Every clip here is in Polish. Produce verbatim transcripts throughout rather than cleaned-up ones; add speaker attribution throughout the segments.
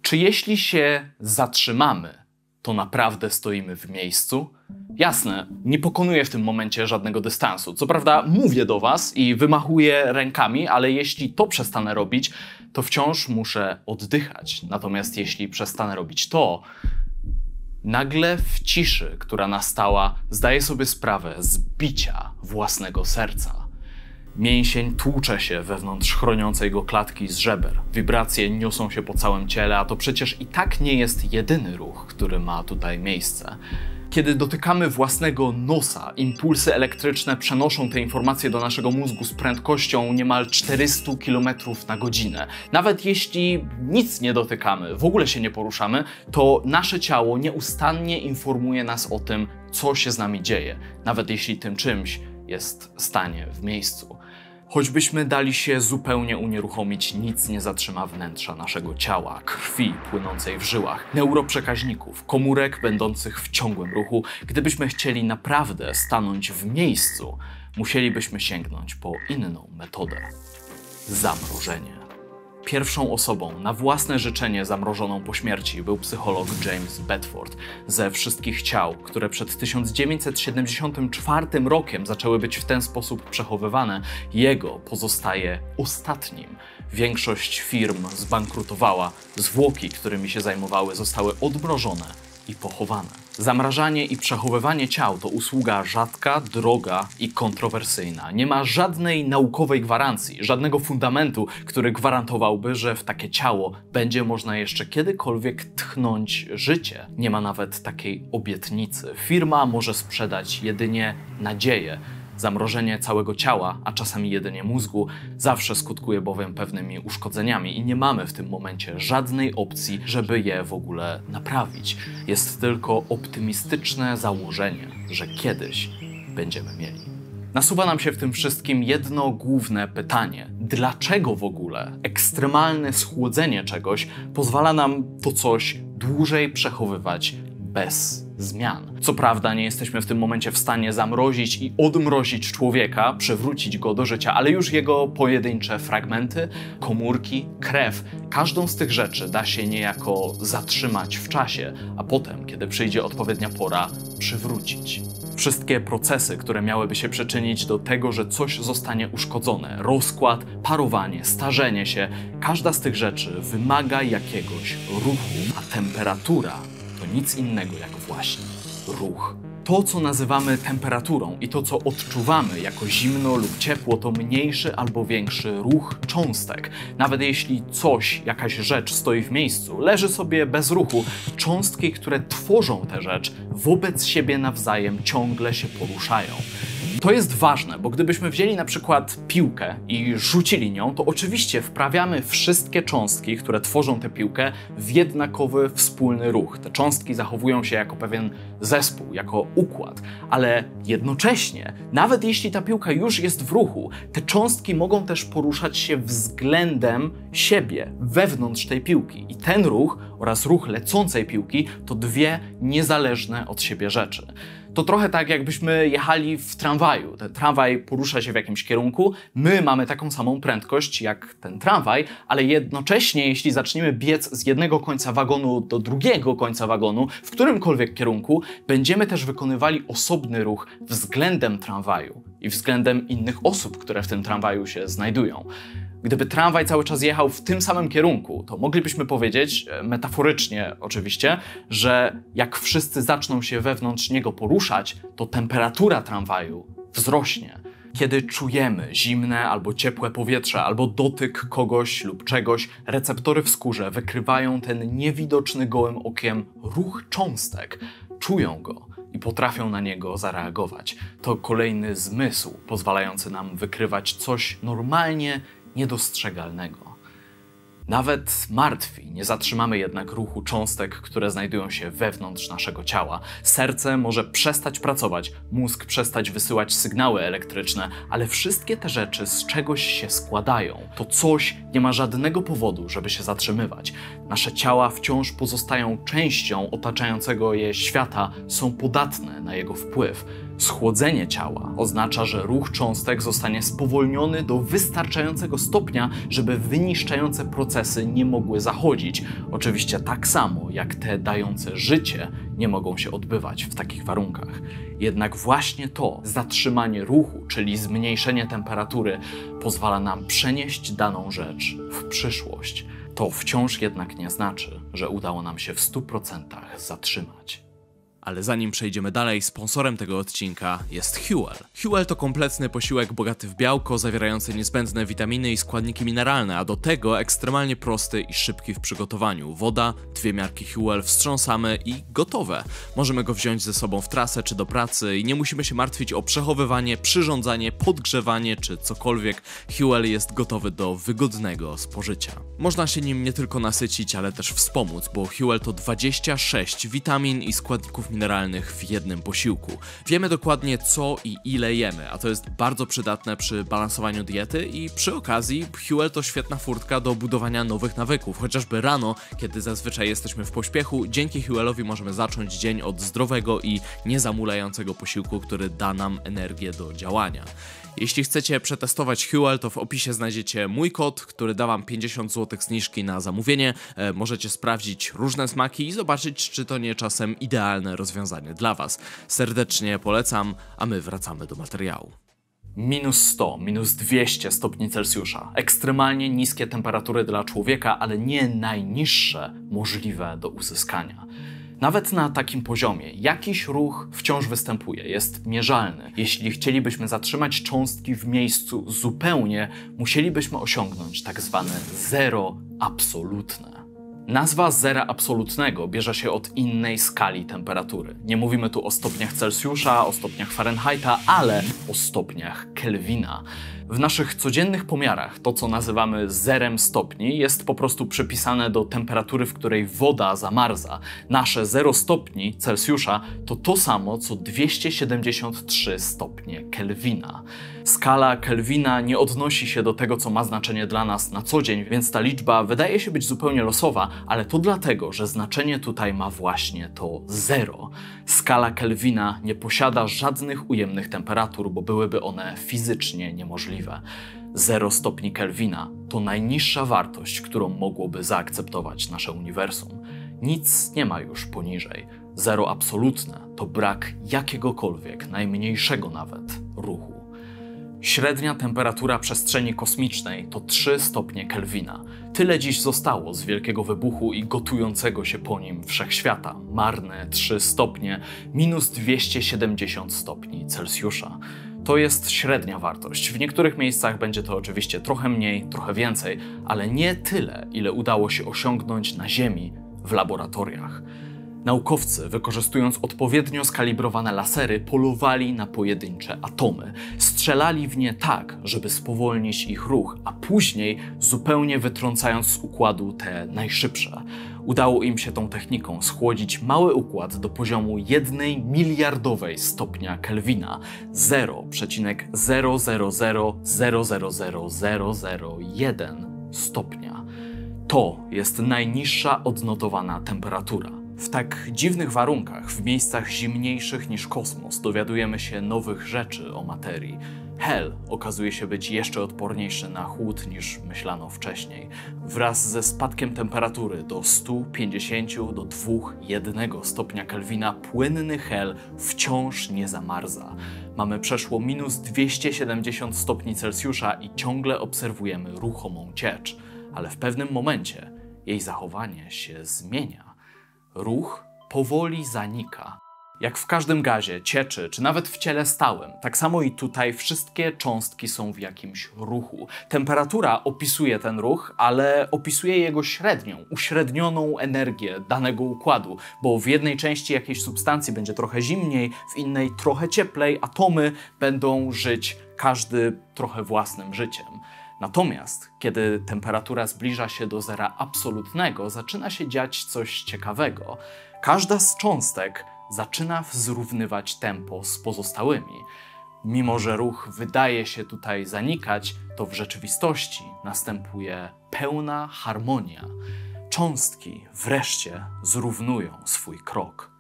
Speaker 1: Czy jeśli się zatrzymamy, to naprawdę stoimy w miejscu? Jasne, nie pokonuję w tym momencie żadnego dystansu. Co prawda mówię do was i wymachuję rękami, ale jeśli to przestanę robić, to wciąż muszę oddychać. Natomiast jeśli przestanę robić to, nagle w ciszy, która nastała, zdaję sobie sprawę z bicia własnego serca. Mięsień tłucze się wewnątrz chroniącej go klatki z żeber. Wibracje niosą się po całym ciele, a to przecież i tak nie jest jedyny ruch, który ma tutaj miejsce. Kiedy dotykamy własnego nosa, impulsy elektryczne przenoszą te informacje do naszego mózgu z prędkością niemal czterysta kilometrów na godzinę. Nawet jeśli nic nie dotykamy, w ogóle się nie poruszamy, to nasze ciało nieustannie informuje nas o tym, co się z nami dzieje, nawet jeśli tym czymś jest stanie w miejscu. Choćbyśmy dali się zupełnie unieruchomić, nic nie zatrzyma wnętrza naszego ciała, krwi płynącej w żyłach, neuroprzekaźników, komórek będących w ciągłym ruchu. Gdybyśmy chcieli naprawdę stanąć w miejscu, musielibyśmy sięgnąć po inną metodę. Zamrożenie. Pierwszą osobą na własne życzenie zamrożoną po śmierci był psycholog James Bedford. Ze wszystkich ciał, które przed tysiąc dziewięćset siedemdziesiątym czwartym rokiem zaczęły być w ten sposób przechowywane, jego pozostaje ostatnim. Większość firm zbankrutowała, zwłoki, którymi się zajmowały, zostały odmrożone i pochowane. Zamrażanie i przechowywanie ciał to usługa rzadka, droga i kontrowersyjna. Nie ma żadnej naukowej gwarancji, żadnego fundamentu, który gwarantowałby, że w takie ciało będzie można jeszcze kiedykolwiek tchnąć życie. Nie ma nawet takiej obietnicy. Firma może sprzedać jedynie nadzieję. Zamrożenie całego ciała, a czasami jedynie mózgu, zawsze skutkuje bowiem pewnymi uszkodzeniami i nie mamy w tym momencie żadnej opcji, żeby je w ogóle naprawić. Jest tylko optymistyczne założenie, że kiedyś będziemy mieli. Nasuwa nam się w tym wszystkim jedno główne pytanie. Dlaczego w ogóle ekstremalne schłodzenie czegoś pozwala nam to coś dłużej przechowywać bez zmian? Co prawda nie jesteśmy w tym momencie w stanie zamrozić i odmrozić człowieka, przywrócić go do życia, ale już jego pojedyncze fragmenty, komórki, krew, każdą z tych rzeczy da się niejako zatrzymać w czasie, a potem, kiedy przyjdzie odpowiednia pora, przywrócić. Wszystkie procesy, które miałyby się przyczynić do tego, że coś zostanie uszkodzone, rozkład, parowanie, starzenie się, każda z tych rzeczy wymaga jakiegoś ruchu, a temperatura to nic innego jak właśnie ruch. To, co nazywamy temperaturą i to, co odczuwamy jako zimno lub ciepło, to mniejszy albo większy ruch cząstek. Nawet jeśli coś, jakaś rzecz stoi w miejscu, leży sobie bez ruchu, cząstki, które tworzą tę rzecz, wobec siebie nawzajem ciągle się poruszają. To jest ważne, bo gdybyśmy wzięli na przykład piłkę i rzucili nią, to oczywiście wprawiamy wszystkie cząstki, które tworzą tę piłkę, w jednakowy, wspólny ruch. Te cząstki zachowują się jako pewien zespół, jako układ, ale jednocześnie, nawet jeśli ta piłka już jest w ruchu, te cząstki mogą też poruszać się względem siebie, wewnątrz tej piłki. I ten ruch oraz ruch lecącej piłki to dwie niezależne od siebie rzeczy. To trochę tak, jakbyśmy jechali w tramwaju. Ten tramwaj porusza się w jakimś kierunku, my mamy taką samą prędkość jak ten tramwaj, ale jednocześnie, jeśli zaczniemy biec z jednego końca wagonu do drugiego końca wagonu, w którymkolwiek kierunku, będziemy też wykonywali osobny ruch względem tramwaju i względem innych osób, które w tym tramwaju się znajdują. Gdyby tramwaj cały czas jechał w tym samym kierunku, to moglibyśmy powiedzieć, metaforycznie oczywiście, że jak wszyscy zaczną się wewnątrz niego poruszać, to temperatura tramwaju wzrośnie. Kiedy czujemy zimne albo ciepłe powietrze, albo dotyk kogoś lub czegoś, receptory w skórze wykrywają ten niewidoczny gołym okiem ruch cząstek, czują go i potrafią na niego zareagować. To kolejny zmysł pozwalający nam wykrywać coś normalnie niedostrzegalnego. Nawet martwi nie zatrzymamy jednak ruchu cząstek, które znajdują się wewnątrz naszego ciała. Serce może przestać pracować, mózg przestać wysyłać sygnały elektryczne, ale wszystkie te rzeczy z czegoś się składają. To coś nie ma żadnego powodu, żeby się zatrzymywać. Nasze ciała wciąż pozostają częścią otaczającego je świata, są podatne na jego wpływ. Schłodzenie ciała oznacza, że ruch cząstek zostanie spowolniony do wystarczającego stopnia, żeby wyniszczające procesy nie mogły zachodzić. Oczywiście tak samo jak te dające życie nie mogą się odbywać w takich warunkach. Jednak właśnie to zatrzymanie ruchu, czyli zmniejszenie temperatury, pozwala nam przenieść daną rzecz w przyszłość. To wciąż jednak nie znaczy, że udało nam się w stu procentach zatrzymać.
Speaker 2: Ale zanim przejdziemy dalej, sponsorem tego odcinka jest Huel. Huel to kompletny posiłek bogaty w białko, zawierający niezbędne witaminy i składniki mineralne, a do tego ekstremalnie prosty i szybki w przygotowaniu. Woda, dwie miarki Huel, wstrząsamy i gotowe. Możemy go wziąć ze sobą w trasę czy do pracy i nie musimy się martwić o przechowywanie, przyrządzanie, podgrzewanie czy cokolwiek. Huel jest gotowy do wygodnego spożycia. Można się nim nie tylko nasycić, ale też wspomóc, bo Huel to dwadzieścia sześć witamin i składników mineralnych w jednym posiłku. Wiemy dokładnie co i ile jemy, a to jest bardzo przydatne przy balansowaniu diety i przy okazji Huel to świetna furtka do budowania nowych nawyków, chociażby rano, kiedy zazwyczaj jesteśmy w pośpiechu, dzięki Huelowi możemy zacząć dzień od zdrowego i niezamulającego posiłku, który da nam energię do działania. Jeśli chcecie przetestować Huel, to w opisie znajdziecie mój kod, który da wam pięćdziesiąt złotych zniżki na zamówienie. E, możecie sprawdzić różne smaki i zobaczyć, czy to nie czasem idealne rozwiązanie dla was. Serdecznie polecam, a my wracamy do materiału.
Speaker 1: Minus sto, minus dwieście stopni Celsjusza. Ekstremalnie niskie temperatury dla człowieka, ale nie najniższe możliwe do uzyskania. Nawet na takim poziomie jakiś ruch wciąż występuje, jest mierzalny. Jeśli chcielibyśmy zatrzymać cząstki w miejscu zupełnie, musielibyśmy osiągnąć tak zwane zero absolutne. Nazwa zera absolutnego bierze się od innej skali temperatury. Nie mówimy tu o stopniach Celsjusza, o stopniach Fahrenheita, ale o stopniach Kelwina. W naszych codziennych pomiarach to, co nazywamy zerem stopni, jest po prostu przypisane do temperatury, w której woda zamarza. Nasze zero stopni Celsjusza to to samo, co dwieście siedemdziesiąt trzy stopnie Kelwina. Skala Kelwina nie odnosi się do tego, co ma znaczenie dla nas na co dzień, więc ta liczba wydaje się być zupełnie losowa, ale to dlatego, że znaczenie tutaj ma właśnie to zero. Skala Kelwina nie posiada żadnych ujemnych temperatur, bo byłyby one fizycznie niemożliwe. zero stopni Kelwina to najniższa wartość, którą mogłoby zaakceptować nasze uniwersum. Nic nie ma już poniżej. Zero absolutne to brak jakiegokolwiek, najmniejszego nawet, ruchu. Średnia temperatura przestrzeni kosmicznej to trzy stopnie Kelwina. Tyle dziś zostało z wielkiego wybuchu i gotującego się po nim wszechświata. Marne trzy stopnie, minus dwieście siedemdziesiąt stopni Celsjusza. To jest średnia wartość. W niektórych miejscach będzie to oczywiście trochę mniej, trochę więcej, ale nie tyle, ile udało się osiągnąć na Ziemi w laboratoriach. Naukowcy, wykorzystując odpowiednio skalibrowane lasery, polowali na pojedyncze atomy. Strzelali w nie tak, żeby spowolnić ich ruch, a później zupełnie wytrącając z układu te najszybsze. Udało im się tą techniką schłodzić mały układ do poziomu jednej miliardowej stopnia Kelwina, zero przecinek zero zero zero zero zero zero zero zero jeden stopnia. To jest najniższa odnotowana temperatura. W tak dziwnych warunkach, w miejscach zimniejszych niż kosmos, dowiadujemy się nowych rzeczy o materii. Hel okazuje się być jeszcze odporniejszy na chłód niż myślano wcześniej. Wraz ze spadkiem temperatury do stu pięćdziesięciu do dwóch przecinek jeden stopnia Kelwina płynny hel wciąż nie zamarza. Mamy przeszło minus dwieście siedemdziesiąt stopni Celsjusza i ciągle obserwujemy ruchomą ciecz, ale w pewnym momencie jej zachowanie się zmienia. Ruch powoli zanika. Jak w każdym gazie, cieczy, czy nawet w ciele stałym, tak samo i tutaj wszystkie cząstki są w jakimś ruchu. Temperatura opisuje ten ruch, ale opisuje jego średnią, uśrednioną energię danego układu, bo w jednej części jakiejś substancji będzie trochę zimniej, w innej trochę cieplej, atomy będą żyć każdy trochę własnym życiem. Natomiast, kiedy temperatura zbliża się do zera absolutnego, zaczyna się dziać coś ciekawego. Każda z cząstek zaczyna zrównywać tempo z pozostałymi. Mimo że ruch wydaje się tutaj zanikać, to w rzeczywistości następuje pełna harmonia. Cząstki wreszcie zrównują swój krok.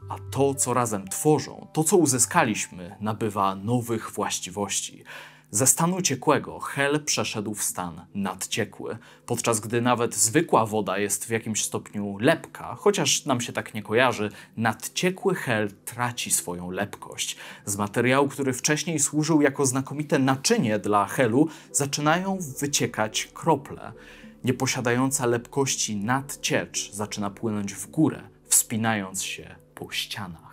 Speaker 1: a to, co razem tworzą, to, co uzyskaliśmy, nabywa nowych właściwości. Ze stanu ciekłego Hel przeszedł w stan nadciekły, podczas gdy nawet zwykła woda jest w jakimś stopniu lepka, chociaż nam się tak nie kojarzy, nadciekły Hel traci swoją lepkość. Z materiału, który wcześniej służył jako znakomite naczynie dla Helu, zaczynają wyciekać krople. Nieposiadająca lepkości nadciecz zaczyna płynąć w górę, wspinając się po ścianach.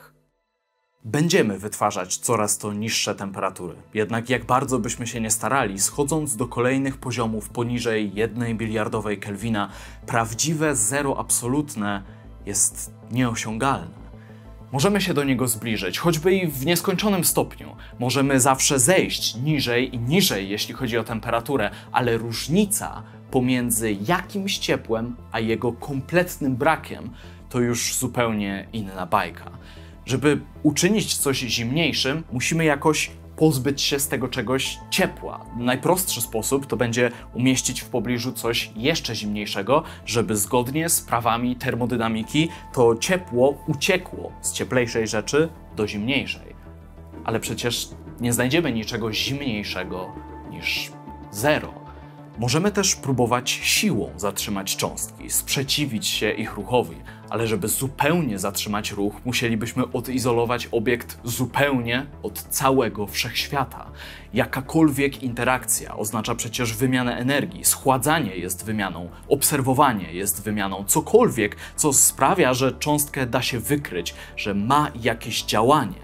Speaker 1: Będziemy wytwarzać coraz to niższe temperatury. Jednak jak bardzo byśmy się nie starali, schodząc do kolejnych poziomów poniżej jednej biliardowej Kelwina, prawdziwe zero absolutne jest nieosiągalne. Możemy się do niego zbliżyć, choćby i w nieskończonym stopniu. Możemy zawsze zejść niżej i niżej, jeśli chodzi o temperaturę, ale różnica pomiędzy jakimś ciepłem, a jego kompletnym brakiem, to już zupełnie inna bajka. Żeby uczynić coś zimniejszym, musimy jakoś pozbyć się z tego czegoś ciepła. Najprostszy sposób to będzie umieścić w pobliżu coś jeszcze zimniejszego, żeby zgodnie z prawami termodynamiki to ciepło uciekło z cieplejszej rzeczy do zimniejszej. Ale przecież nie znajdziemy niczego zimniejszego niż zero. Możemy też próbować siłą zatrzymać cząstki, sprzeciwić się ich ruchowi, ale żeby zupełnie zatrzymać ruch, musielibyśmy odizolować obiekt zupełnie od całego wszechświata. Jakakolwiek interakcja oznacza przecież wymianę energii, schładzanie jest wymianą, obserwowanie jest wymianą, cokolwiek, co sprawia, że cząstkę da się wykryć, że ma jakieś działanie,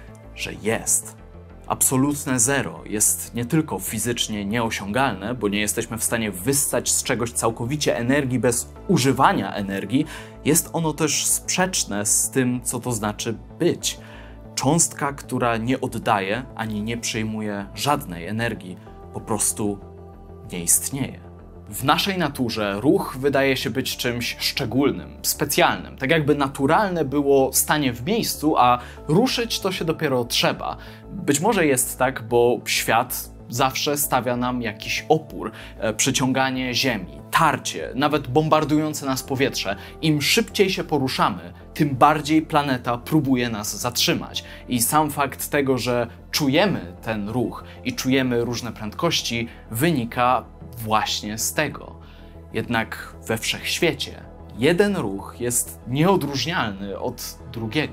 Speaker 1: że jest. Absolutne zero jest nie tylko fizycznie nieosiągalne, bo nie jesteśmy w stanie wyssać z czegoś całkowicie energii bez używania energii, jest ono też sprzeczne z tym, co to znaczy być. Cząstka, która nie oddaje ani nie przyjmuje żadnej energii, po prostu nie istnieje. W naszej naturze ruch wydaje się być czymś szczególnym, specjalnym. Tak jakby naturalne było stanie w miejscu, a ruszyć to się dopiero trzeba. Być może jest tak, bo świat zawsze stawia nam jakiś opór, e, przyciąganie ziemi, tarcie, nawet bombardujące nas powietrze. Im szybciej się poruszamy, tym bardziej planeta próbuje nas zatrzymać. I sam fakt tego, że czujemy ten ruch i czujemy różne prędkości, wynika właśnie z tego. Jednak we wszechświecie jeden ruch jest nieodróżnialny od drugiego.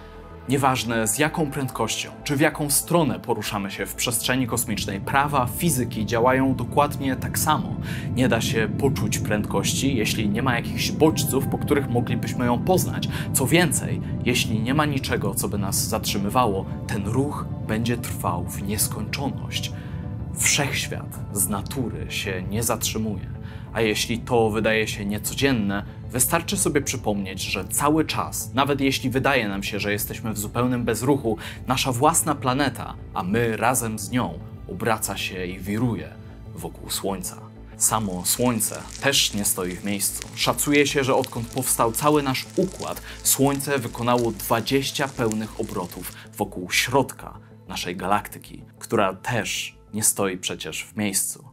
Speaker 1: Nieważne z jaką prędkością, czy w jaką stronę poruszamy się w przestrzeni kosmicznej, prawa fizyki działają dokładnie tak samo. Nie da się poczuć prędkości, jeśli nie ma jakichś bodźców, po których moglibyśmy ją poznać. Co więcej, jeśli nie ma niczego, co by nas zatrzymywało, ten ruch będzie trwał w nieskończoność. Wszechświat z natury się nie zatrzymuje, a jeśli to wydaje się niecodzienne, wystarczy sobie przypomnieć, że cały czas, nawet jeśli wydaje nam się, że jesteśmy w zupełnym bezruchu, nasza własna planeta, a my razem z nią, obraca się i wiruje wokół Słońca. Samo Słońce też nie stoi w miejscu. Szacuje się, że odkąd powstał cały nasz układ, Słońce wykonało dwadzieścia pełnych obrotów wokół środka naszej galaktyki, która też nie stoi przecież w miejscu.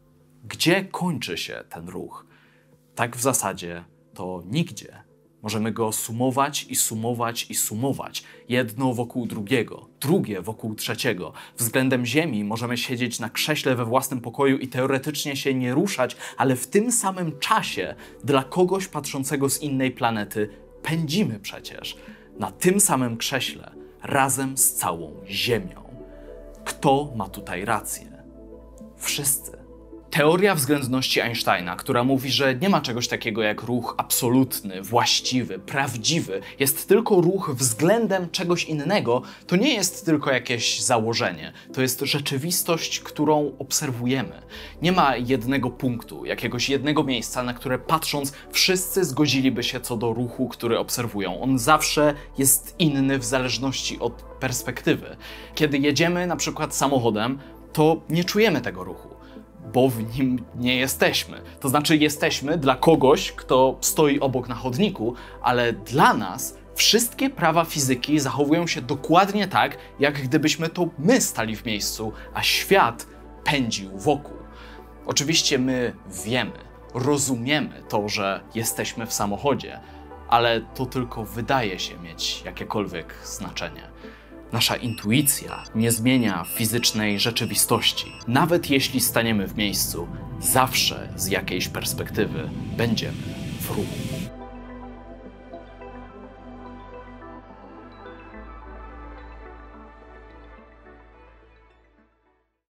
Speaker 1: Gdzie kończy się ten ruch? Tak w zasadzie to nigdzie. Możemy go sumować i sumować i sumować. Jedno wokół drugiego, drugie wokół trzeciego. Względem Ziemi możemy siedzieć na krześle we własnym pokoju i teoretycznie się nie ruszać, ale w tym samym czasie dla kogoś patrzącego z innej planety pędzimy przecież na tym samym krześle razem z całą Ziemią. Kto ma tutaj rację? Wszyscy. Teoria względności Einsteina, która mówi, że nie ma czegoś takiego jak ruch absolutny, właściwy, prawdziwy, jest tylko ruch względem czegoś innego, to nie jest tylko jakieś założenie. To jest rzeczywistość, którą obserwujemy. Nie ma jednego punktu, jakiegoś jednego miejsca, na które patrząc wszyscy zgodziliby się co do ruchu, który obserwują. On zawsze jest inny w zależności od perspektywy. Kiedy jedziemy na przykład samochodem, to nie czujemy tego ruchu, bo w nim nie jesteśmy. To znaczy jesteśmy dla kogoś, kto stoi obok na chodniku, ale dla nas wszystkie prawa fizyki zachowują się dokładnie tak, jak gdybyśmy to my stali w miejscu, a świat pędził wokół. Oczywiście my wiemy, rozumiemy to, że jesteśmy w samochodzie, ale to tylko wydaje się mieć jakiekolwiek znaczenie. Nasza intuicja nie zmienia fizycznej rzeczywistości. Nawet jeśli staniemy w miejscu, zawsze z jakiejś perspektywy będziemy w ruchu.